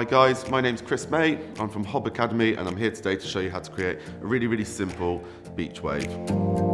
Hi guys, my name's Chris May. I'm from HOB Academy and I'm here today to show you how to create a really simple beach wave.